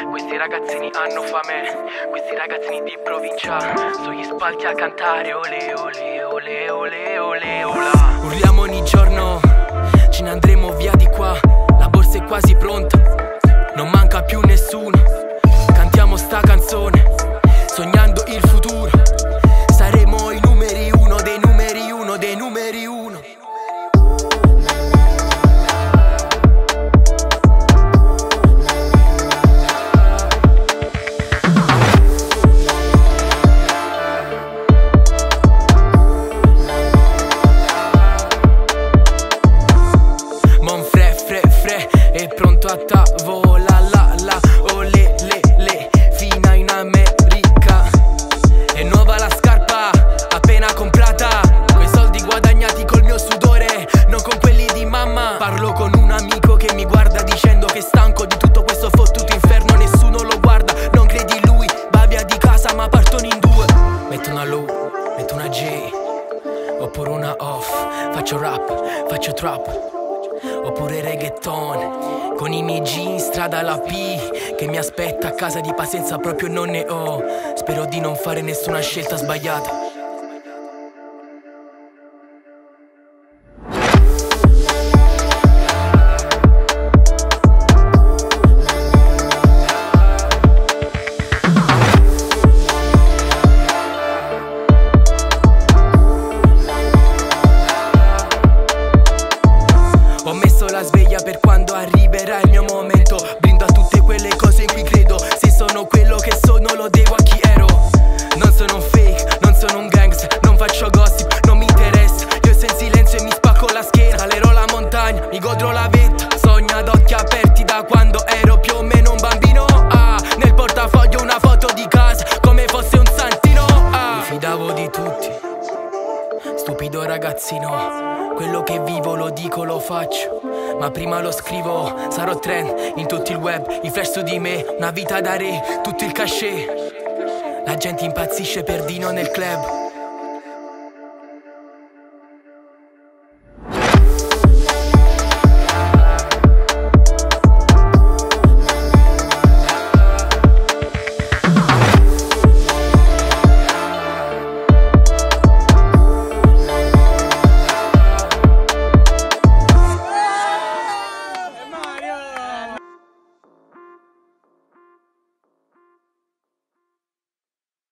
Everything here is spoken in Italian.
Questi ragazzini hanno fame, questi ragazzini di provincia, sugli spalti a cantare ole ole ole ole ole ola. Urliamo ogni giorno, ce ne andremo via di qua, la borsa è quasi pronta, non manca più nessuno. Cantiamo sta canzone, sognando il futuro, saremo i numeri uno dei numeri uno dei numeri uno. È pronto a tavola, la la, ole le, fino in America. È nuova la scarpa, appena comprata, coi soldi guadagnati col mio sudore, non con quelli di mamma. Parlo con un amico che mi guarda dicendo che è stanco di tutto questo fottuto inferno, nessuno lo guarda, non credi lui, va via di casa ma partono in due. Metto una low, metto una J, oppure una off, faccio rap, faccio trap, oppure reggaeton, con i miei G in strada alla P, che mi aspetta a casa di pazienza proprio non ne ho. Spero di non fare nessuna scelta sbagliata. Ho messo la sveglia per quando arriverà il mio momento, brindo a tutte quelle cose in cui credo, se sono quello che sono lo devo a chi ero. Non sono un fake, non sono un gangster, non faccio gossip, non mi interessa, io sto in silenzio e mi spacco la schiena. Salerò la montagna, mi godrò la vetta, sogno ad occhi aperti da quando ero più o meno un bambino. Nel portafoglio una foto di casa, come fosse un santino. Mi fidavo di tutti, stupido ragazzino, quello che vivo lo dico, lo faccio, ma prima lo scrivo. Sarò trend in tutto il web, i flash su di me, una vita da re, tutto il cachet. La gente impazzisce per Dino nel club.